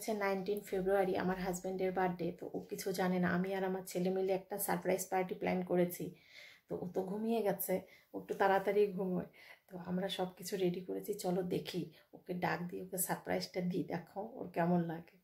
হচ্ছে 19 ফেব্রুয়ারি আমার হাজব্যান্ডের বার্থডে। তো ও কিছু জানে না, আমি আর আমার ছেলে মিলে একটা সারপ্রাইজ পার্টি প্ল্যান করেছি। তো ও তো ঘুমিয়ে গেছে, ও একটু তাড়াতাড়ি ঘুমোয়। তো আমরা সব কিছু রেডি করেছি, চলো দেখি, ওকে ডাক দিয়ে ওকে সারপ্রাইজটা দিই, দেখো ওর কেমন লাগে।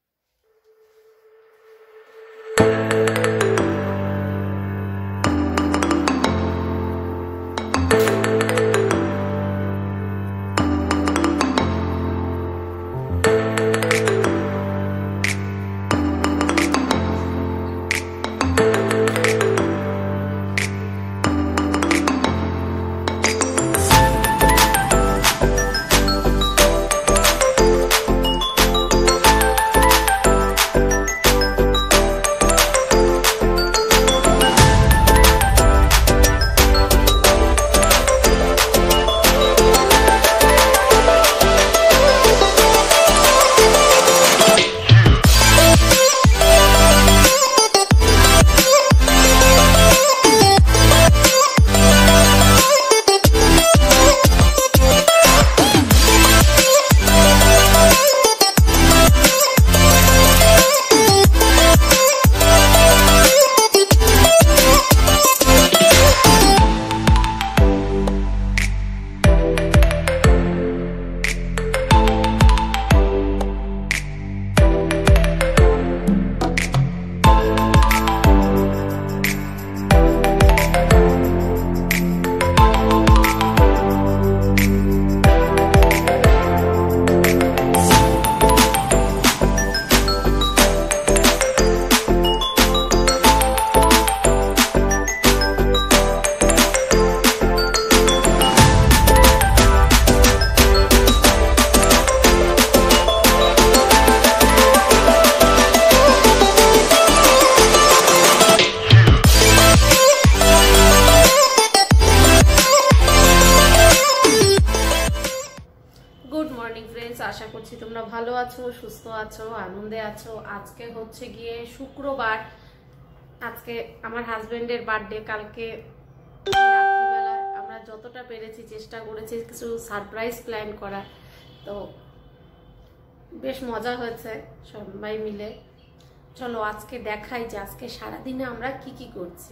আশা করছি তোমরা ভালো আছো, সুস্থ আছো, আনন্দে আছো। আজকে হচ্ছে গিয়ে শুক্রবার, আজকে আমার হাজবেন্ডের বার্থডে। কালকে রাত্রিবেলা আমরা যতটা পেরেছি চেষ্টা করেছি কিছু সারপ্রাইজ প্ল্যান করা, তো বেশ মজা হয়েছে সবাই মিলে। চলো আজকে দেখাই যে আজকে সারাদিনে আমরা কি কি করছি।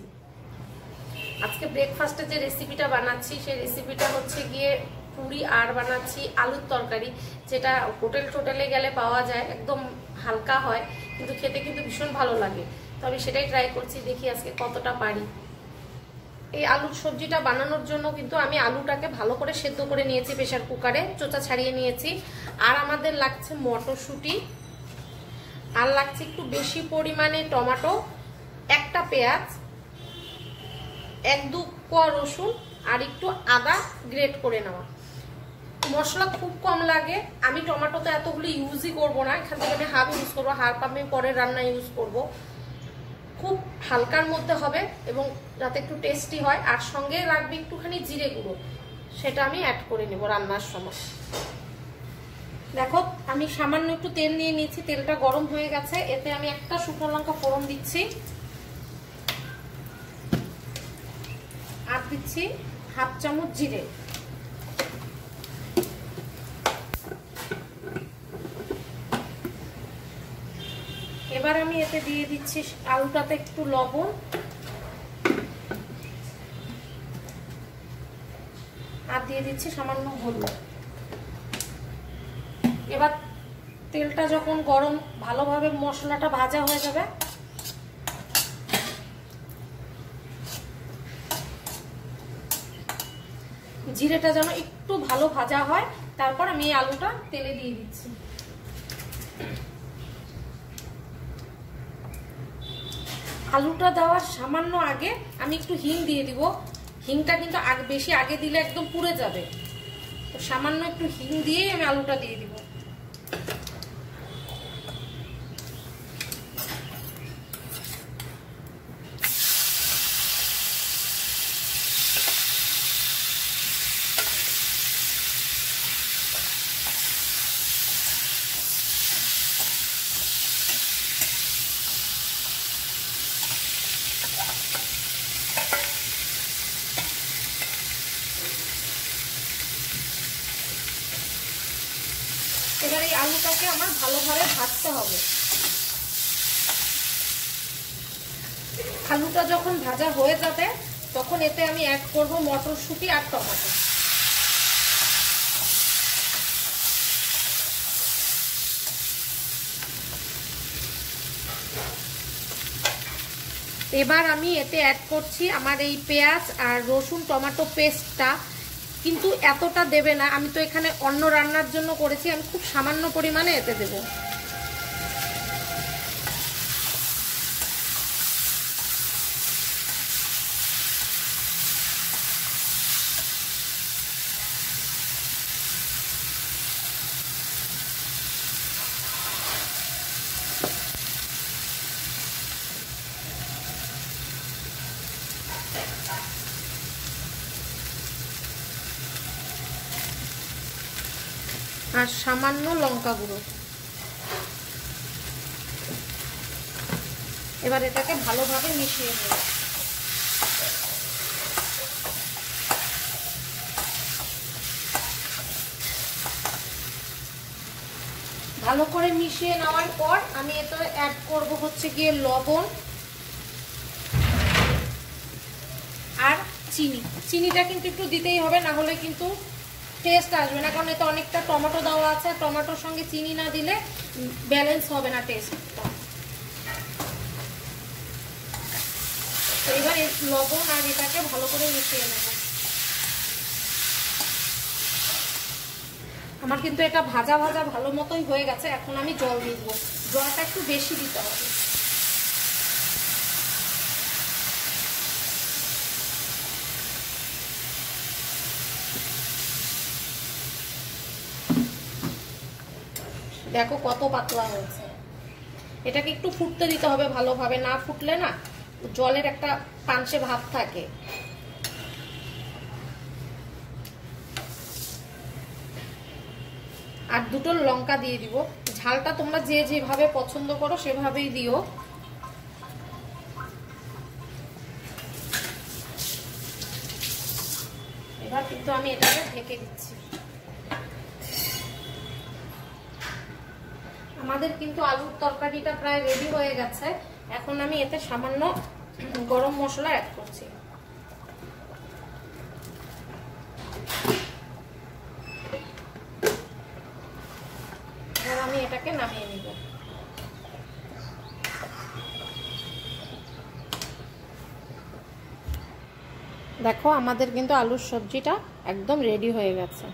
আজকে ব্রেকফাস্টে যে রেসিপিটা বানাচ্ছি সেই রেসিপিটা হচ্ছে গিয়ে পুরি আর বানাচ্ছি আলুর তরকারি, যেটা হোটেলে গেলে পাওয়া যায়, একদম হালকা হয় কিন্তু খেতে কিন্তু ভীষণ ভালো লাগে। তো আমি সেটাই ট্রাই করছি, দেখি আজকে কতটা পারি। এই আলুর সবজিটা বানানোর জন্য কিন্তু আমি আলুটাকে ভালো করে সেদ্ধ করে নিয়েছি প্রেসার কুকারে, চোচা ছাড়িয়ে নিয়েছি। আর আমাদের লাগছে মটরশুঁটি, আর লাগছে একটু বেশি পরিমাণে টমেটো, একটা পেঁয়াজ, 1-2 কোয়া রসুন, আর একটু আদা গ্রেট করে নেওয়া। মশলা খুব কম লাগে, আমি টমেটোতে এতগুলো ইউজই করব না, এখান থেকে আমি হাফ ইউজ করবো, হাফ আমি পরে রান্না ইউজ করব। খুব হালকার মধ্যে হবে এবং যাতে একটু টেস্টি হয়। আর সঙ্গে রাখবে একটুখানি জিরে গুঁড়ো, সেটা আমি অ্যাড করে নেব রান্নার সময়। দেখো আমি সামান্য একটু তেল নিয়ে নিয়েছি, তেলটা গরম হয়ে গেছে, এতে আমি একটা শুকনো লঙ্কা ফোড়ন দিচ্ছি, আর দিচ্ছি হাফ চামচ জিরে। এবার আমি এতে দিয়ে দিচ্ছি আলুটাতে একটু লবণ, আর দিয়ে দিচ্ছি সামান্য হলুদ। এবার তেলটা যখন গরম, ভালোভাবে মশলাটা ভাজা হয়ে যাবে, জিরেটা যেন একটু ভালো ভাজা হয়, তারপর আমি এই আলুটা তেলে দিয়ে দিচ্ছি। আলুটা দেওয়ার সামান্য আগে আমি একটু হিং দিয়ে দিব। হিংটা কিন্তু বেশি আগে দিলে একদম পুড়ে যাবে, তো সামান্য একটু হিং দিয়েই আমি আলুটা দিয়ে দিব। এবার এই আলুটাকে আমার ভালোভাবে ভাজতে হবে। আলুটা যখন ভাজা হয়ে যাবে তখন এতে আমি অ্যাড করব মটরশুঁটি আর টমেটো। এবার আমি এতে অ্যাড করছি আমার এই পেঁয়াজ আর রসুন টমেটো পেস্টটা, কিন্তু এতটা দেবে না, আমি তো এখানে অন্য রান্নার জন্য করেছি, আমি খুব সামান্য পরিমাণে এতে দেব। আর সামান্য লঙ্কা গুঁড়ো। এবার এটাকে ভালোভাবে মিশিয়ে নেব। ভালো করে মিশিয়ে নেওয়ার পর আমি এতে অ্যাড করব হচ্ছে গিয়ে লবণ আর চিনি। চিনিটা কিন্তু একটু দিতেই হবে, না হলে কিন্তু টেস্ট আসবে না, কারণ এতে অনেকটা টমেটো দেওয়া আছে, টমেটোর সঙ্গে চিনি না দিলে ব্যালেন্স হবে না টেস্টটা। তো এবার এই লবণ আর এটাকে ভালো করে মিশিয়ে নেব। আমার কিন্তু এটা ভাজা ভাজা ভালো মতোই হয়ে গেছে। এখন আমি জল দিয়ে দেবো, জলটা একটু বেশি দিতে হবে। দেখো কত পাতলা হয়েছে। এটাকে একটু ফুটতে দিতে হবে ভালোভাবে, না ফুটলে না জলের একটা পাঞ্চে ভাব থাকে। আর দুটো লঙ্কা দিয়ে দিব। ঝালটা তোমরা যে যেভাবে পছন্দ করো সেভাবেই দিও। এবার কিন্তু আমি এটাকে ঢেকে দিচ্ছি। আমাদের কিন্তু আলুর তরকারিটা প্রায় রেডি হয়ে গেছে। এখন আমি এতে সামান্য গরম মশলা অ্যাড করছি। এবার আমি এটাকে নামিয়ে নিব। দেখো আমাদের কিন্তু আলুর সবজিটা একদম রেডি হয়ে গেছে।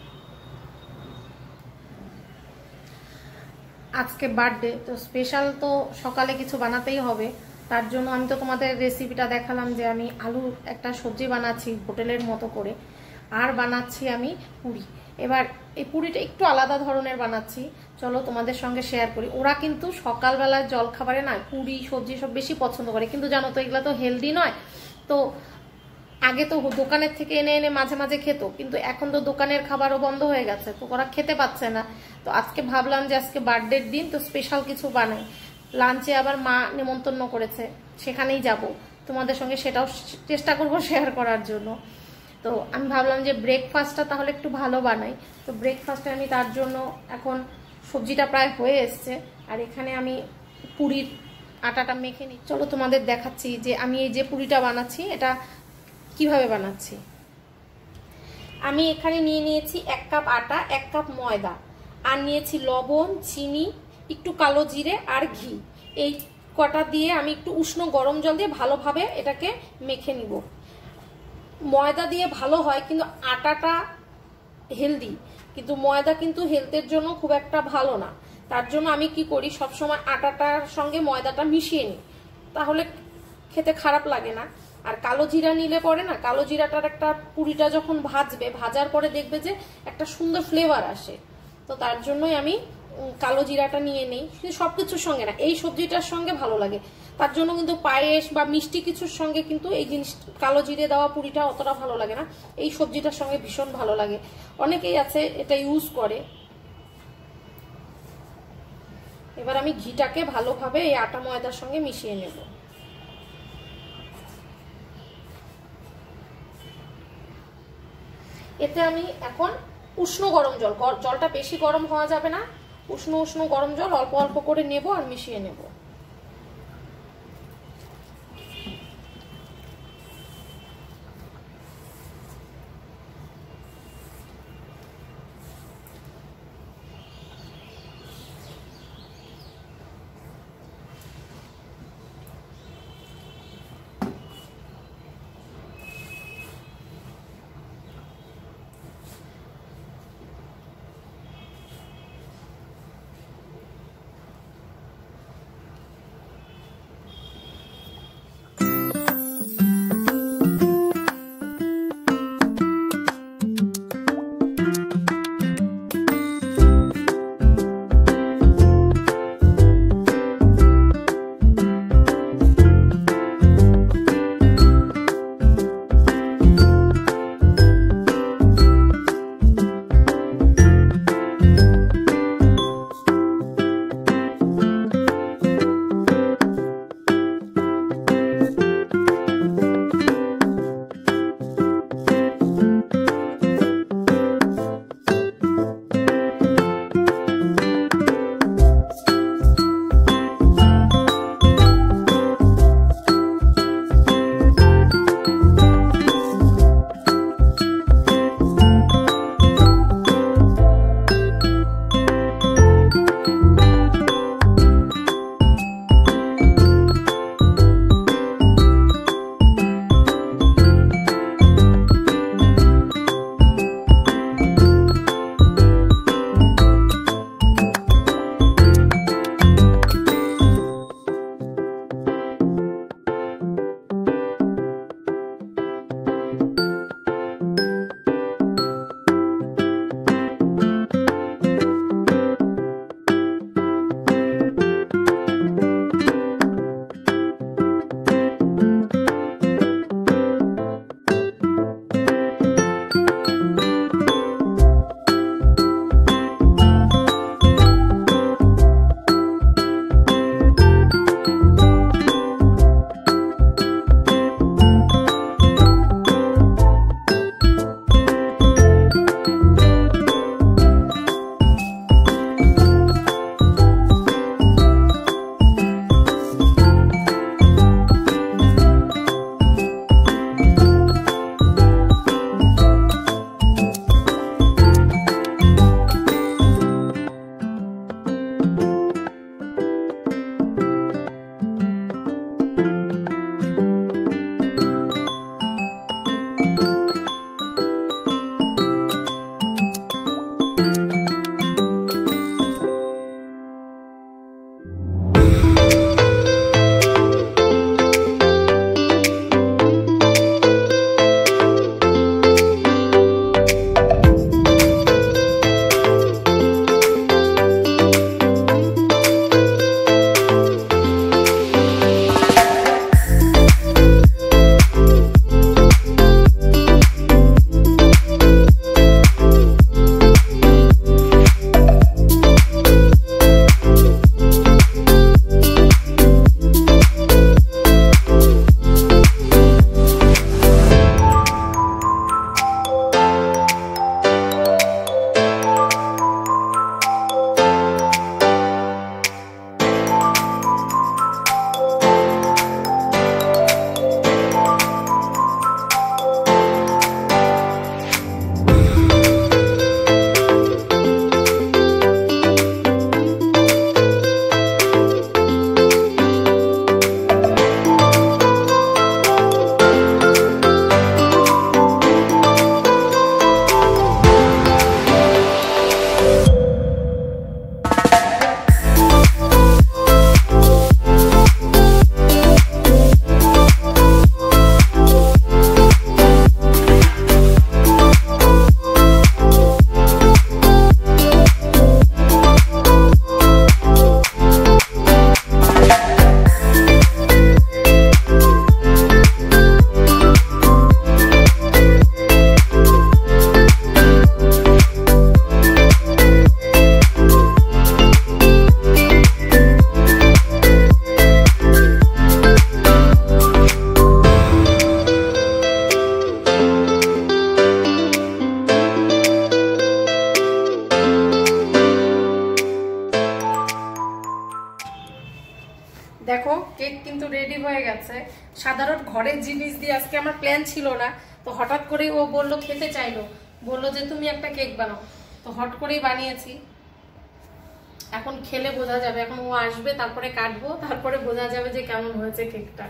আজকে বার্থডে, তো স্পেশাল তো সকালে কিছু বানাতেই হবে। তার জন্য আমি তো তোমাদের রেসিপিটা দেখালাম যে আমি আলুর একটা সবজি বানাচ্ছি হোটেলের মতো করে, আর বানাচ্ছি আমি পুরি। এবার এই পুরিটা একটু আলাদা ধরনের বানাচ্ছি, চলো তোমাদের সঙ্গে শেয়ার করি। ওরা কিন্তু সকালবেলার জলখাবারে না পুরি সবজি সব বেশি পছন্দ করে, কিন্তু জানো তো এগুলো তো হেলদি নয়। তো আগে তো দোকানের থেকে এনে এনে মাঝে মাঝে খেত, কিন্তু এখন তো দোকানের খাবারও বন্ধ হয়ে গেছে, তো ওরা খেতে পাচ্ছে না। তো আজকে ভাবলাম যে আজকে বার্থডের দিন, তো স্পেশাল কিছু বানাই। লাঞ্চে আবার মা নিমন্ত্রণ করেছে, সেখানেই যাব, তোমাদের সঙ্গে সেটাও চেষ্টা করব শেয়ার করার জন্য। তো আমি ভাবলাম যে ব্রেকফাস্টটা তাহলে একটু ভালো বানাই। তো ব্রেকফাস্টে আমি তার জন্য এখন সবজিটা প্রায় হয়ে এসছে, আর এখানে আমি পুরির আটাটা মেখে নিই। চলো তোমাদের দেখাচ্ছি যে আমি এই যে পুরিটা বানাচ্ছি এটা কিভাবে বানাচ্ছি। আমি এখানে নিয়ে নিয়েছি 1 কাপ আটা, 1 কাপ ময়দা, আর নিয়েছি লবণ, চিনি, একটু কালো জিরে আর ঘি। এই কটা দিয়ে আমি একটু উষ্ণ গরম জল দিয়ে ভালোভাবে এটাকে মেখে নিব। ময়দা দিয়ে ভালো হয়, কিন্তু আটাটা হেলদি, কিন্তু ময়দা কিন্তু হেলথের জন্য খুব একটা ভালো না। তার জন্য আমি কি করি, সবসময় আটাটার সঙ্গে ময়দাটা মিশিয়ে নিই, তাহলে খেতে খারাপ লাগে না। আর কালো জিরা নিলে পরে না, কালো জিরাটার একটা পুরিটা যখন ভাজবে, ভাজার পরে দেখবে যে একটা সুন্দর ফ্লেভার আসে। তো তার জন্যই আমি কালো জিরাটা নিয়ে নেই, কিন্তু সবকিছুর সঙ্গে না, এই সবজিটার সঙ্গে ভালো লাগে। তার জন্য কিন্তু পায়েস বা মিষ্টি কিছুর সঙ্গে কিন্তু এই জিনিস কালো জিরে দেওয়া পুরিটা অতটা ভালো লাগে না, এই সবজিটার সঙ্গে ভীষণ ভালো লাগে। অনেকেই আছে এটা ইউজ করে। এবার আমি ঘিটাকে ভালোভাবে এই আটা ময়দার সঙ্গে মিশিয়ে নেব। এতে আমি এখন উষ্ণ গরম জল, জলটা বেশি গরম হওয়া যাবে না, উষ্ণ উষ্ণ গরম জল অল্প অল্প করে নেব আর মিশিয়ে নেব। দেখো কেক কিন্তু রেডি হয়ে গেছে। সাধারণ ঘরের জিনিস দিয়ে আজকে আমার প্ল্যান ছিল না, তো হঠাৎ করে ও বললো, খেতে চাইলো, বললো যে তুমি একটা কেক বানাও, তো হট করেই বানিয়েছি। এখন খেলে বোঝা যাবে, এখন ও আসবে তারপরে কাটবো, তারপরে বোঝা যাবে যে কেমন হয়েছে কেকটা।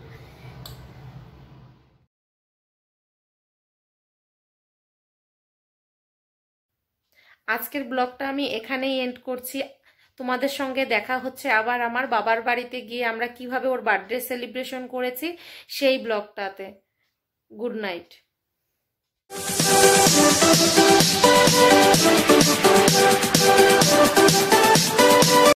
আজকের ব্লগটা আমি এখানেই এন্ড করছি। তোমাদের সঙ্গে দেখা হচ্ছে আবার আমার বাবার বাড়িতে গিয়ে আমরা কিভাবে ওর বার্থডে সেলিব্রেশন করেছি সেই ব্লগটাতে। Good night.